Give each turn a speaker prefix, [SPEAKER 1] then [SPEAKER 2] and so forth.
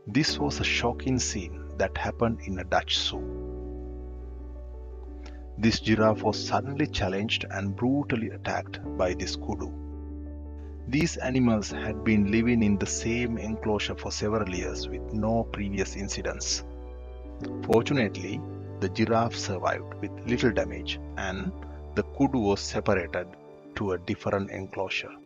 [SPEAKER 1] This was a shocking scene that happened in a Dutch zoo. This giraffe was suddenly challenged and brutally attacked by this kudu. These animals had been living in the same enclosure for several years with no previous incidents. Fortunately, the giraffe survived with little damage and the kudu was separated to a different enclosure.